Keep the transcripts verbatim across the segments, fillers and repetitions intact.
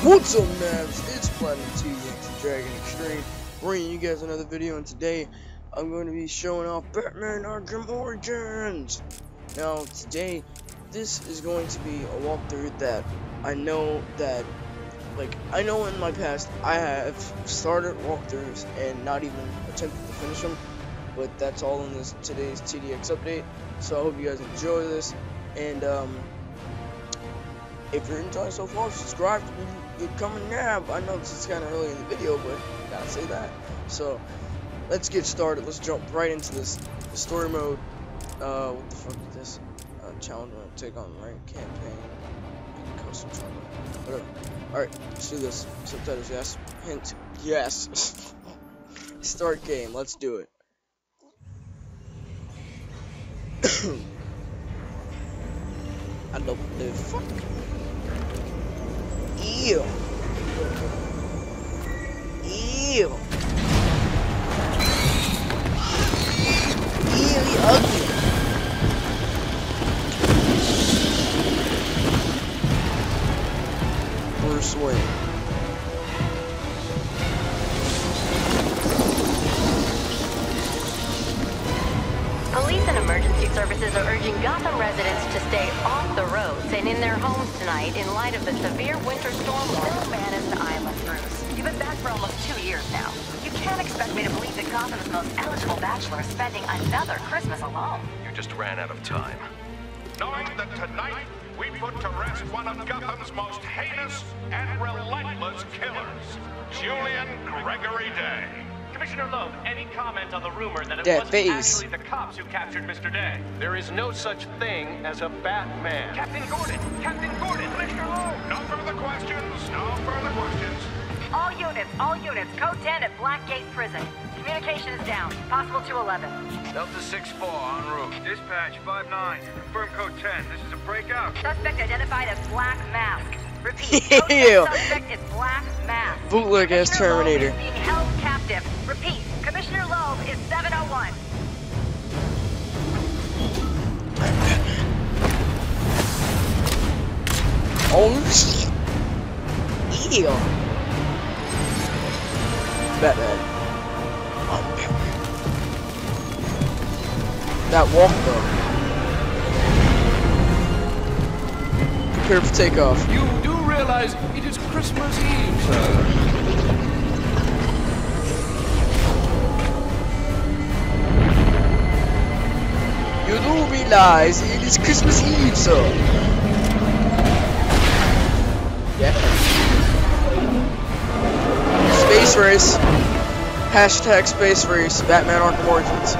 What's up, Nabs? It's Platinum T X Dragon Extreme, bringing you guys another video, and today I'm going to be showing off Batman Arkham Origins. Now, today, this is going to be a walkthrough that I know that, like, I know in my past I have started walkthroughs and not even attempted to finish them, but that's all in this today's T D X update. So I hope you guys enjoy this, and um. if you're enjoying so far, subscribe to be becoming Nab. I know this is kind of early in the video, but I gotta say that. So, let's get started. Let's jump right into this story mode. Uh, what the fuck is this? Uh, challenge mode, take on rank campaign, custom challenge, whatever. Alright, let's do this. Subtitles, yes. Hint, yes. Start game, let's do it. I don't the fuck. Ew. Ew. Really ugly. Bruce Wayne. Police and emergency services are urging Gotham residents to stay off the roads and in their homes tonight in light of the severe winter storm. No man is an island, Bruce. You've been back for almost two years now. You can't expect me to believe that Gotham's most eligible bachelor is spending another Christmas alone. You just ran out of time. Knowing that tonight we put to rest one of Gotham's most heinous and relentless killers, Julian Gregory Day. Commissioner Loeb, any comment on the rumor that it That wasn't face. actually the cops who captured Mister Day? There is no such thing as a Batman. Captain Gordon! Captain Gordon! Commissioner Loeb! No further questions, no further questions. All units, all units, code ten at Blackgate Prison. Communication is down. Possible to eleven. Delta six four en route. Dispatch five nine. Confirm code ten. This is a breakout. Suspect identified as Black Mask. Repeat. Code Ew. ten suspect is Black Mask. Bootleg as Commissioner Loeb Terminator. is being held captive. Repeat. Commissioner Loeb is seven oh one. Oh shit. Ew. Batman. I'm Batman. That walk though. Prepare for takeoff. You do realize it is Christmas Eve, sir. You do realize it is Christmas Eve, sir. Yeah. Space race. Hashtag space race. Batman Arkham Origins.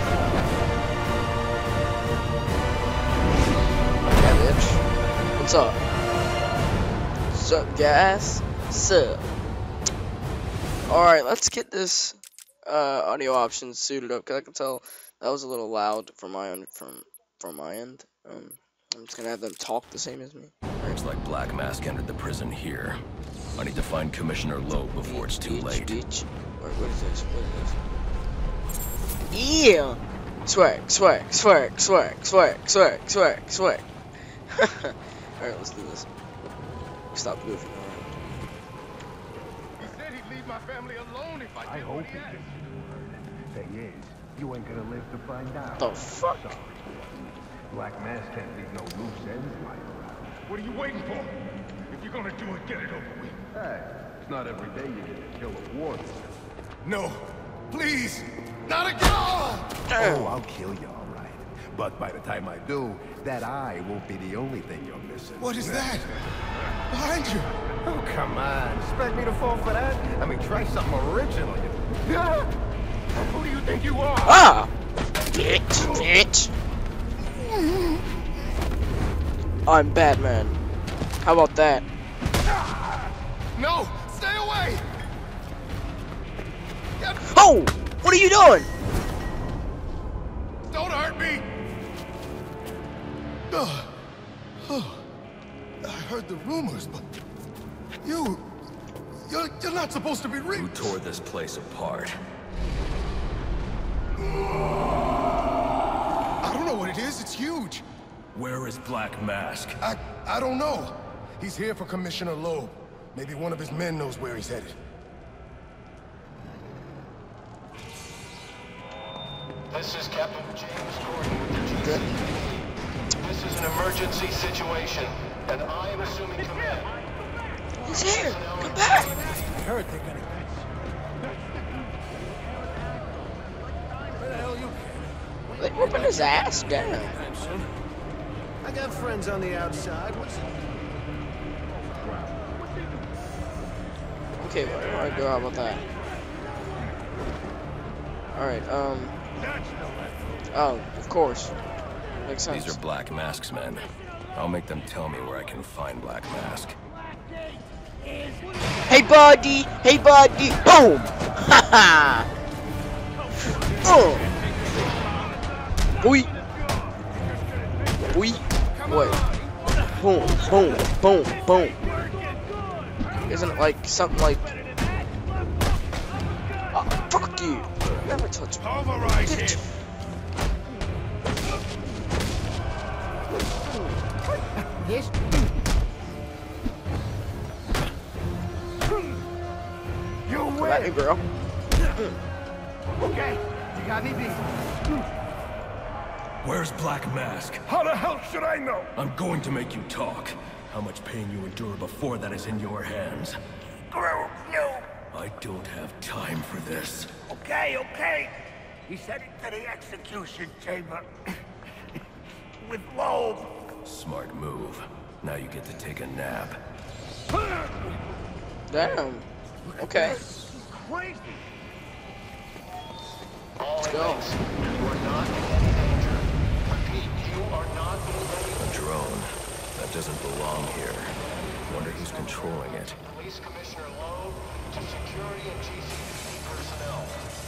Yeah, bitch. What's up? What's up, guys? Sup? Alright, let's get this uh, audio options suited up, because I can tell that was a little loud from my end. From, from my end. Um, I'm just gonna have them talk the same as me. Looks like Black Mask entered the prison here. I need to find Commissioner Loeb before it's too Beach, late. Beach. Wait, what is this? What is this? Yeah! Swag, swag, swag, swag, swag, swag, swag, swag. Alright, let's do this. Stop goofing around. He said he'd leave my family alone if I I did hope what he he asked. did. Thing is, you ain't gonna live to find out. The fuck? Sorry. Black Mask can't leave no loose ends lying around. What are you waiting for? If you're gonna do it, get it over with. Hey, it's not every day you get to kill a warden. No, please, not again! Oh, I'll kill you, all right. But by the time I do, that eye won't be the only thing you're missing. What is that? Behind you! Oh, come on. Expect me to fall for that? I mean, try something original. You... Who do you think you are? Ah! Bitch, bitch! I'm Batman. How about that? No! Stay away! Get... Oh! What are you doing? Don't hurt me! Oh. Oh. I heard the rumors, but you... You're, you're not supposed to be re- Who tore this place apart? I don't know what it is. It's huge. Where is Black Mask? I I don't know. He's here for Commissioner Loeb. Maybe one of his men knows where he's headed. This is Captain James Gordon with the G C. This is an emergency situation, and I am assuming command. He's here! Come back! I heard they're gonna... Where the hell you came? They whooping his ass down. I got friends on the outside. What's it? Okay, alright, go. How about that? Alright, um... oh, of course. Makes sense. These are Black Mask's men. I'll make them tell me where I can find Black Mask. Hey, buddy! Hey, buddy! Boom! Haha! Oh! Boy! Boy! What? Boom! Boom! Boom! Boom! Isn't it like something like... Oh, fuck you! Never touch me. Override him. This? You Come at me, win. girl. Okay, you got me beat. Where's Black Mask? How the hell should I know? I'm going to make you talk. How much pain you endure before that is in your hands. Bro, no. I don't have time for this. Okay, okay. He said it to the execution chamber. With Loeb. Smart move. Now you get to take a nap. Damn. Okay. Crazy. All go. inmates, you are not in any danger. Repeat, you are not in any A danger. drone. That doesn't belong here. Wonder who's controlling it. Police Commissioner Lowe to security and G C P D personnel.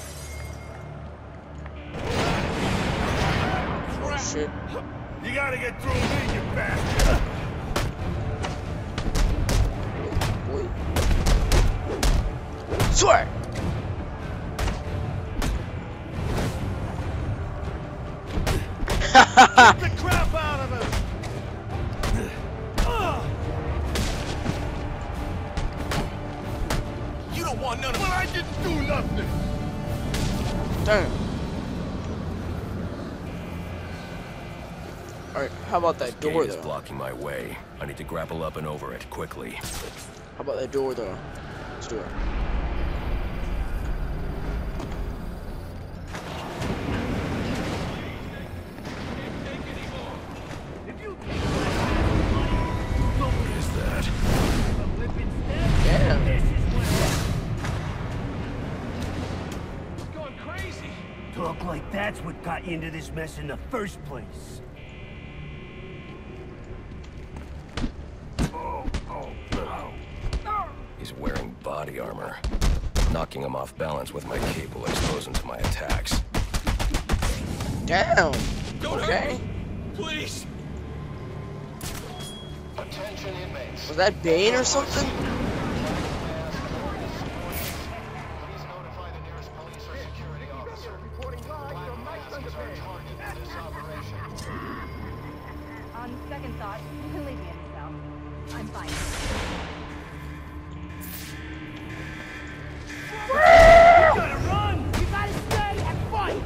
Oh, shit. You gotta get through me, you bastard! Boy. Swear! Get the crap out of him! You don't want none of it. Well, I didn't do nothing! Damn. Alright, how about that This door gate is though? blocking my way. I need to grapple up and over it quickly. How about that door though? Let's do it. What is that? Damn. It's going crazy. Talk like that's what got you into this mess in the first place. He's wearing body armor. Knocking him off balance with my cape will expose him to my attacks. Damn. Don't Okay. hurt me. Please. Attention inmates. Was that Bane or something? Please notify the nearest police or security officer. Black Mask is our target in this operation. On second thought, you can leave me in the cell. I'm fine. You gotta run! You gotta stay and fight!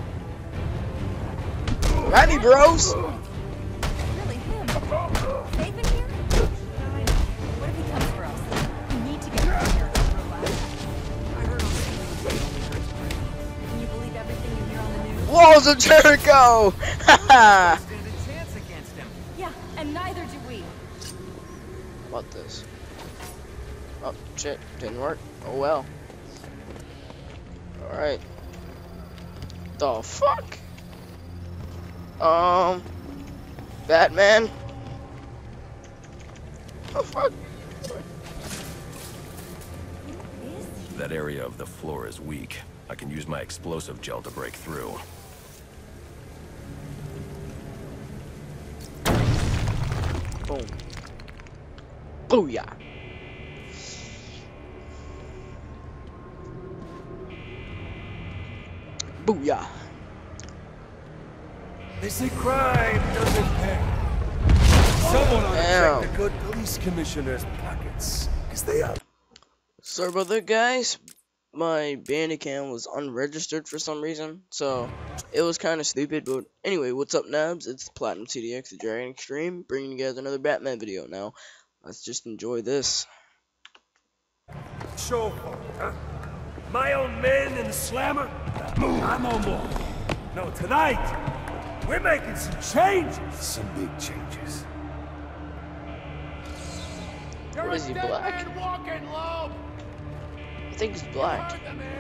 At me, bros. Really him? Safe in here? What if he comes for us? We need to get out of here. I heard on the news. Can you believe everything you hear on the news? Walls of Jericho. Haha. Stand a chance against him. Yeah, and neither do we. How about this? Oh shit, didn't work. Oh well. Alright. The fuck? Um Batman? The fuck? That area of the floor is weak. I can use my explosive gel to break through. Boom. Booyah. Booyah. They say crime doesn't pay. Someone ought to Damn. check the good police commissioner's pockets. Cause they are Sorry about that, guys. My Bandicam was unregistered for some reason, so it was kind of stupid. But anyway, what's up, Nabs? It's Platinum T D X, the Dragon Extreme, bringing you guys another Batman video. Now, let's just enjoy this. Show, huh? My own men in the slammer? I'm on board. No, tonight, we're making some changes. Some big changes. What is he, black? I think he's black.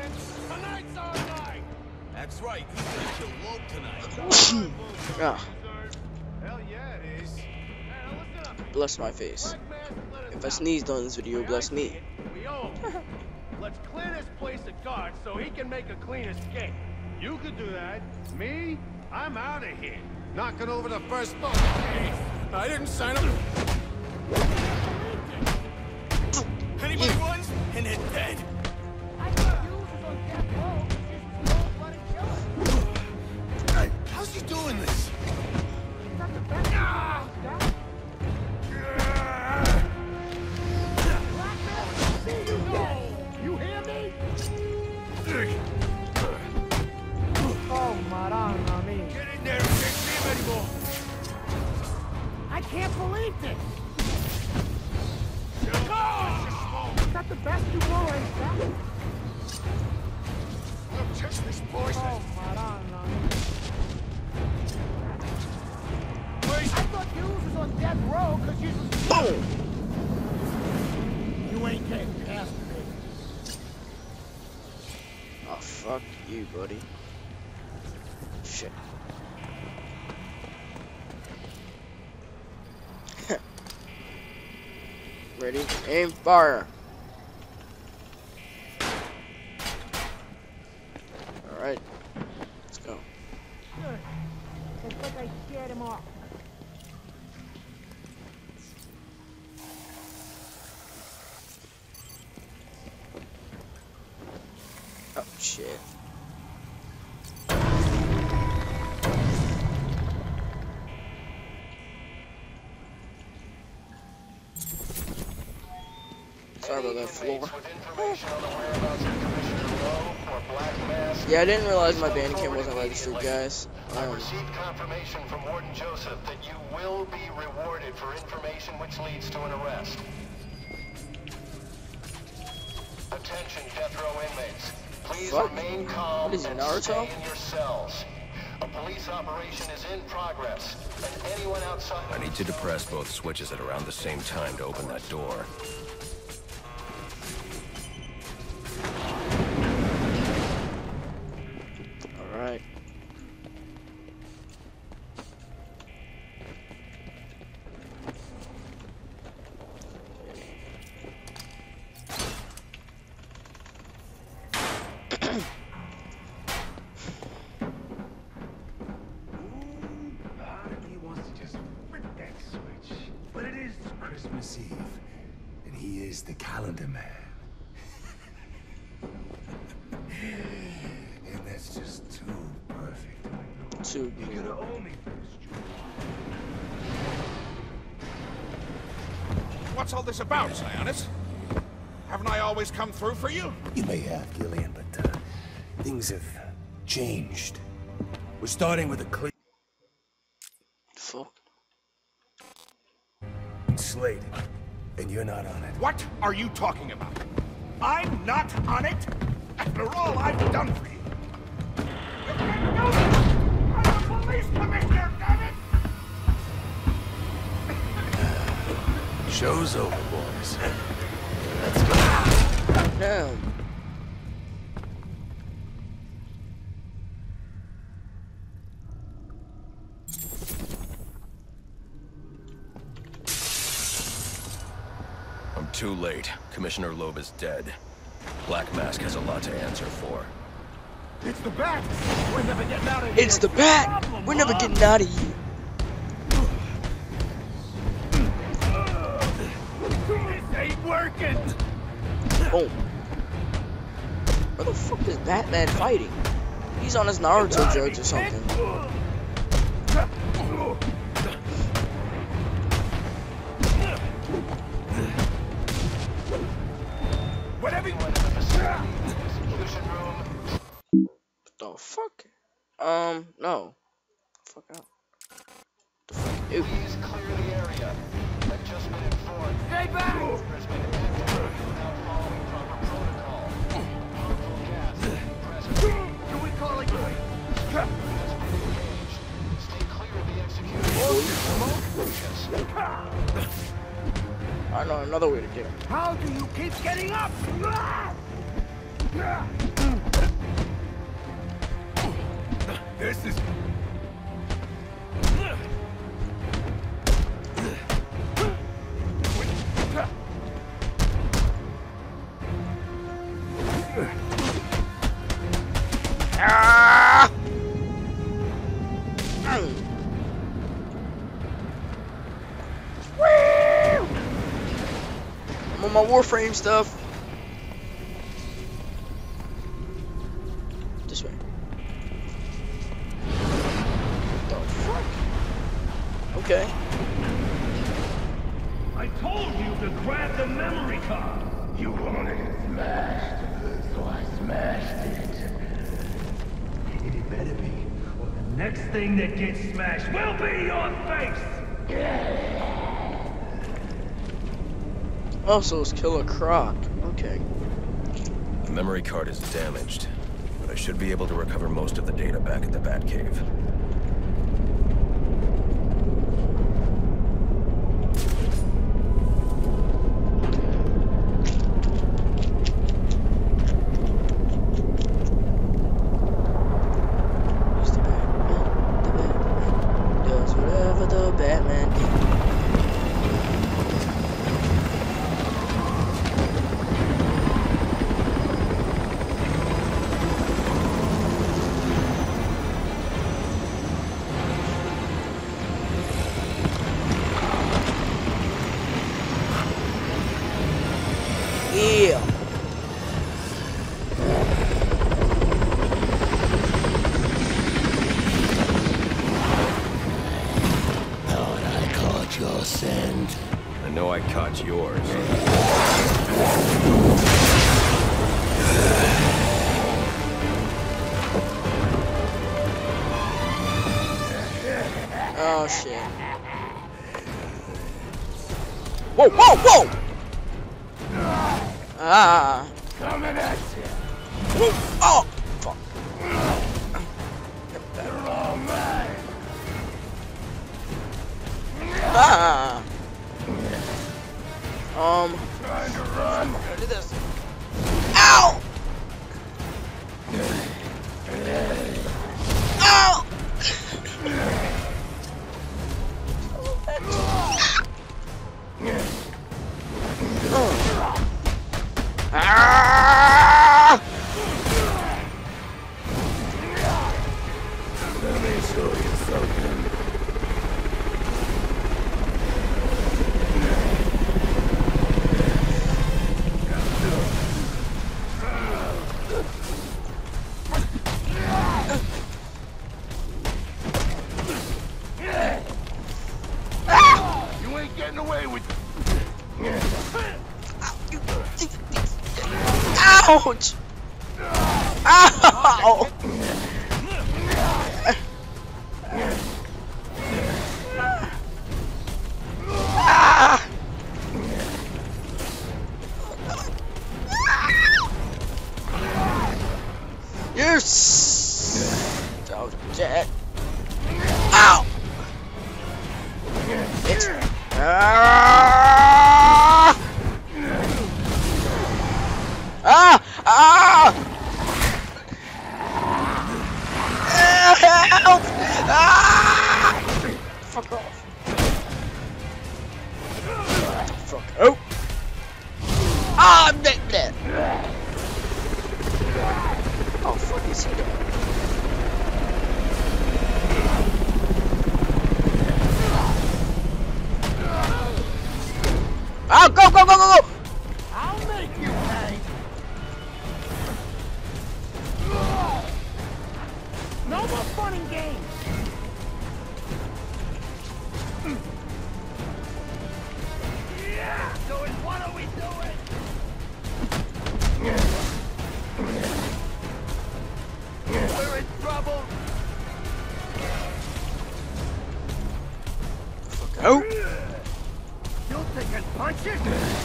That's right. He's gonna kill Loeb tonight. Ah. Hell yeah, it is. Bless my face. If I sneezed on this video, bless me. We own. Let's clear this place of guards so he can make a clean escape. You could do that. Me? I'm out of here. Knocking over the first boat. Hey, I didn't sign up. Anybody runs and they're dead. How's he doing this? You hear me? Oh, Madonna me. Get in there and can't see him anymore. I can't believe this. Is that the best you will, ain't that? Look, test this poison. Oh, Madonna me. I thought you was on death row because you was... You ain't getting past me. Oh, fuck you, buddy. Shit. Ready? Aim, fire. Alright. Let's go. Good. Looks like I scared him off. Oh, shit. Sorry about that floor. Yeah, I didn't realize my Bandicam wasn't registered, guys. I Um, received confirmation from Warden Joseph that you will be rewarded for information which leads to an arrest. Attention, death row inmates. Please Fuck. remain calm What is it, and Naruto? stay in your cells. A police operation is in progress, and anyone outside... I need to depress both switches at around the same time to open that door. Alright. Part of me wants to just flip that switch. But it is Christmas Eve, and he is the calendar man. And that's just too perfect. Too You're good. gonna owe me for this, Joe. What's all this about, Sionis? Haven't I always come through for you? You may have, Gillian, but uh, things have changed. We're starting with a clean Fuck. slate, and you're not on it. What are you talking about? I'm not on it? After all I've done for you. You can't do this! I'm a police commissioner, damn it! Show's over, boys. Let's go. Damn. I'm too late. Commissioner Loeb is dead. Black Mask has a lot to answer for. It's the bat! We're never getting out of here! It's the bat! We're never getting out of here. This ain't working! Boom. Where the fuck is Batman fighting? He's on his Naruto drugs or something. Whatever Um, no. Fuck out. The fuck? Ew. Please clear the area. I've just been informed. Stay back! There's been an accident without following proper protocol. Harmful gas present. Do we call it quits? Has been engaged. Stay clear of the execution. I know another way to get him. How do you keep getting up? This is... Ah! Mm. I'm on my Warframe stuff. This way. The fuck? Okay. I told you to grab the memory card. You wanted it smashed, so I smashed it. It better be. Or the next thing that gets smashed will be your face. Also, it's Killer Croc. Okay. The memory card is damaged, but I should be able to recover most of the data back at the Batcave. He's the Batman. The Batman does whatever the Batman did. Yeah. Thought I caught your scent. I know I caught yours. Oh shit. Whoa, whoa, whoa! Ah. Coming at you. Whoa. Oh, fuck. You're all mine. Ah. Um. Trying to run. Do this. Ow! Ow! Oh. Ah! Let me show you something. You ain't getting away with. Ouch! Ow! Ah! You so dead. Ow! It's ah! Ah! Ah! Help! Ah! Fuck off. Fuck out. Ah, I'm dead. dead. Oh, fuck is he doing? Ah, go, go, go, go, go! I'll make you pay. No more fun and games. Yeah, so it's what are we doing? We're in trouble. shit!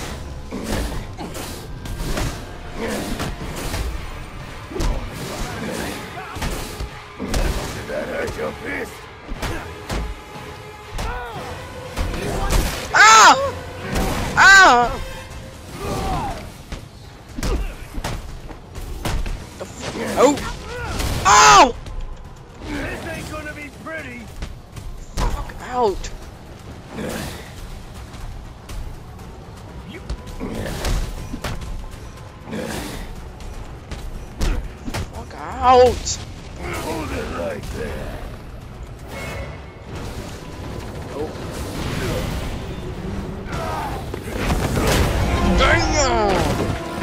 Did that hurt your fist? Ah! Ah! The f oh! Oh! This ain't gonna be pretty. Fuck out! Fuck out! Hold it like that. Oh. Damn!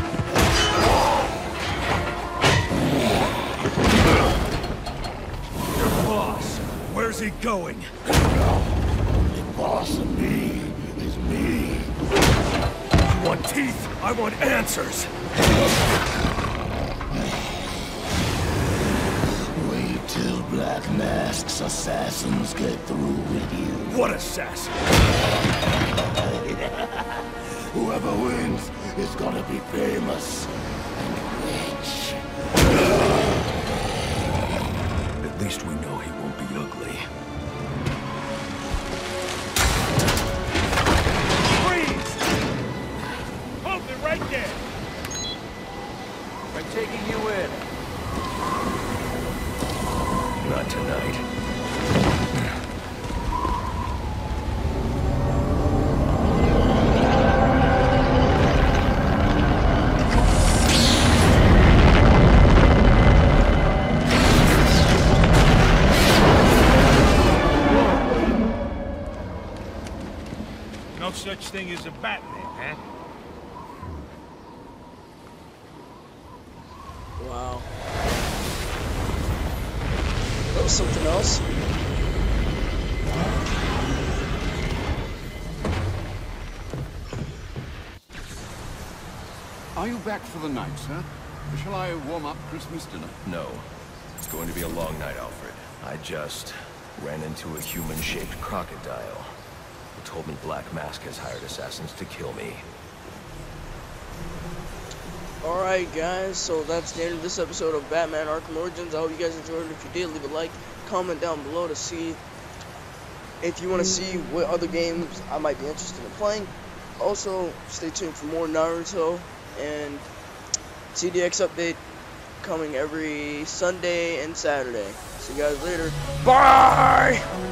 Your boss, where's he going? The boss of me is me. You want teeth? I want answers. Wait till Black Mask's assassins get through with you. What assassin? Whoever wins is gonna be famous and rich. At least we know he won't be ugly. Freeze! Hold it right there! I'm taking you in. Not tonight. No such thing as a Batman, huh? Wow. That was something else. Are you back for the night, sir? Or shall I warm up Christmas dinner? No. It's going to be a long night, Alfred. I just ran into a human-shaped crocodile. He told me Black Mask has hired assassins to kill me. Alright guys, so that's the end of this episode of Batman Arkham Origins. I hope you guys enjoyed it. If you did, leave a like, comment down below to see if you want to see what other games I might be interested in playing. Also, stay tuned for more Naruto and C D X update coming every Sunday and Saturday. See you guys later. Bye!